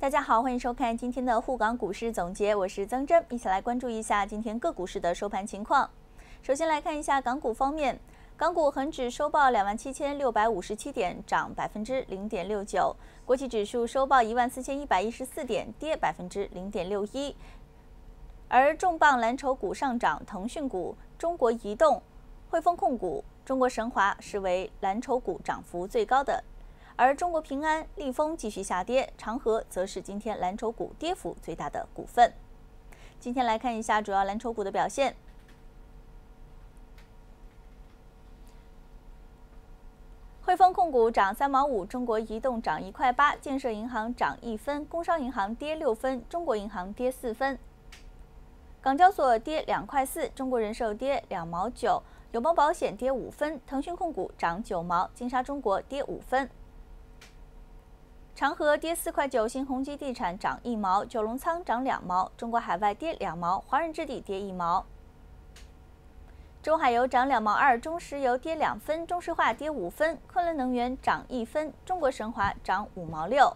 大家好，欢迎收看今天的沪港股市总结，我是曾真，一起来关注一下今天各股市的收盘情况。首先来看一下港股方面，港股恒指收报27,657点，涨0.69%；国际指数收报14,114点，跌0.61%。而重磅蓝筹股上涨，腾讯股、中国移动、汇丰控股、中国神华视为蓝筹股涨幅最高的。而中国平安、利丰继续下跌，长和则是今天蓝筹股跌幅最大的股份。今天来看一下主要蓝筹股的表现。汇丰控股涨3毛5，中国移动涨1块8，建设银行涨1分，工商银行跌6分，中国银行跌4分。港交所跌2块4，中国人寿跌2毛9，友邦保险跌5分，腾讯控股涨9毛，金沙中国跌5分。长和跌4块9，新鸿基地产涨1毛，九龙仓涨2毛，中国海外跌2毛，华润置地跌1毛。中海油涨2毛2，中石油跌2分，中石化跌5分，昆仑能源涨1分，中国神华涨5毛6。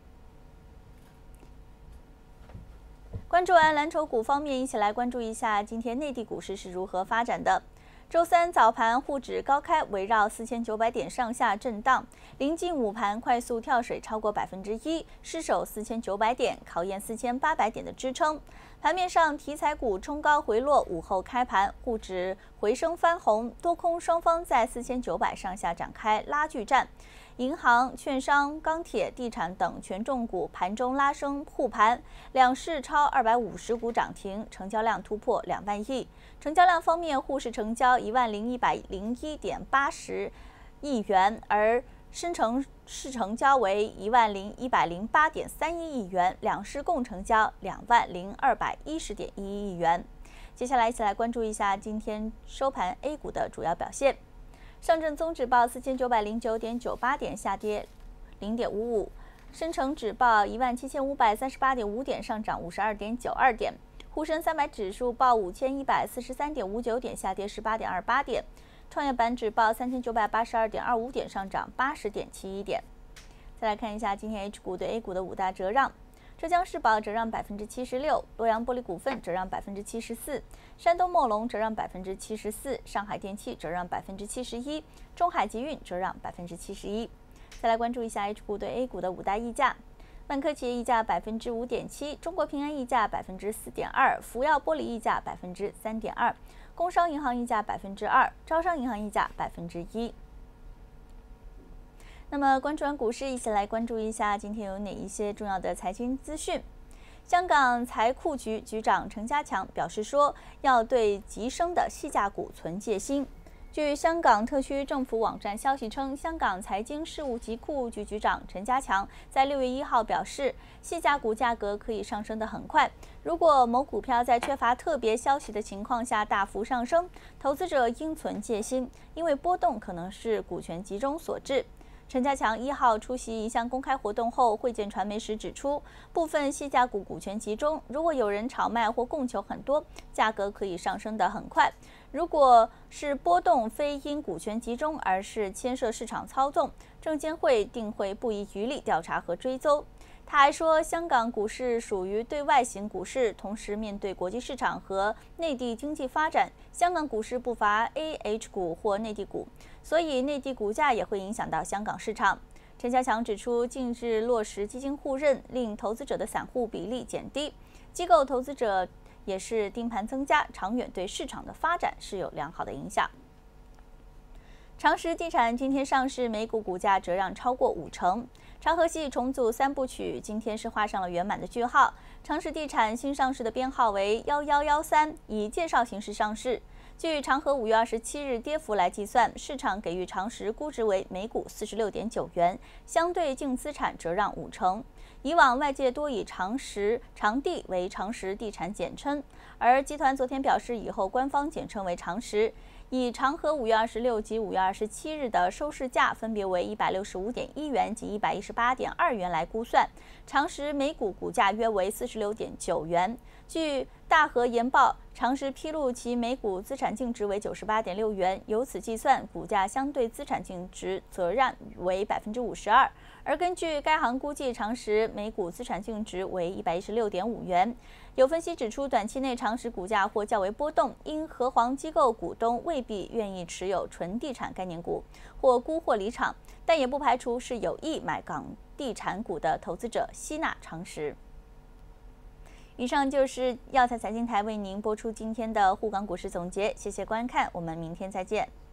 关注完蓝筹股方面，一起来关注一下今天内地股市是如何发展的。周三早盘，沪指高开，围绕4900点上下震荡，临近午盘快速跳水超过1%，失守4900点，考验4800点的支撑。盘面上，题材股冲高回落，午后开盘，沪指回升翻红，多空双方在4900上下展开拉锯战。银行、券商、钢铁、地产等权重股盘中拉升护盘，两市超250股涨停，成交量突破2万亿。成交量方面，沪市成交10101.80亿元，而深成市成交为10108.31亿元，两市共成交20210.11亿元。接下来一起来关注一下今天收盘 A 股的主要表现。上证综指报4909.98点，下跌0.55；深成指报17538.5点，上涨52.92点；沪深300指数报5143.59点，下跌18.28点；创业板指报3982.25点，上涨80.71点。再来看一下今天 H 股对 A 股的5大折让。浙江世宝折让76%，洛阳玻璃股份折让74%，山东墨龙折让74%，上海电气折让71%，中海集运折让71%。再来关注一下 H 股对 A 股的5大溢价。万科企业溢价5.7%，中国平安溢价4.2%，福耀玻璃溢价3.2%，工商银行溢价2%，招商银行溢价1%。那么关注完股市，一起来关注一下今天有哪一些重要的财经资讯。香港财库局局长陈家强表示说，要对急升的细价股存戒心。据香港特区政府网站消息称，香港财经事务及库务局局长陈家强在6月1号表示，细价股价格可以上升得很快。如果某股票在缺乏特别消息的情况下大幅上升，投资者应存戒心，因为波动可能是股权集中所致。陈家强1号出席一项公开活动后会见传媒时指出，部分细价股股权集中，如果有人炒卖或供求很多，价格可以上升得很快。如果是波动非因股权集中，而是牵涉市场操纵，证监会定会不遗余力调查和追踪。他还说，香港股市属于对外型股市，同时面对国际市场和内地经济发展，香港股市不乏 AH 股或内地股，所以内地股价也会影响到香港市场。陈家强指出，近日落实基金互认，令投资者的散户比例减低，机构投资者也是盯盘增加，长远对市场的发展是有良好的影响。长实地产今天上市，每股股价折让超过50%。长和系重组3部曲今天是画上了圆满的句号。长实地产新上市的编号为1113，以介绍形式上市。据长和5月27日跌幅来计算，市场给予长实估值为每股46.9元，相对净资产折让50%。以往外界多以长地为长实地产简称，而集团昨天表示，以后官方简称为长实。以长和5月26及5月27日的收市价分别为165.1元及118.2元来估算，长实每股股价约为46.9元。据大和研报， 长实披露其每股资产净值为98.6元，由此计算，股价相对资产净值责让为52%。而根据该行估计，长实每股资产净值为116.5元。有分析指出，短期内长实股价或较为波动，因和黄机构股东未必愿意持有纯地产概念股，或沽或离场，但也不排除是有意买港地产股的投资者吸纳长实。以上就是耀才财经台为您播出今天的沪港股市总结，谢谢观看，我们明天再见。